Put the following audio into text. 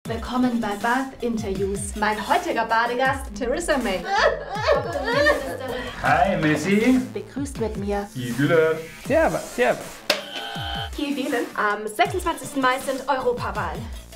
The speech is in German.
Willkommen bei Bathinterviews. Mein heutiger Badegast, Theresa May. Hi, Messi. Begrüßt mit mir Igele. Servus, servus. Geh wählen. Am 26. Mai sind Europawahlen.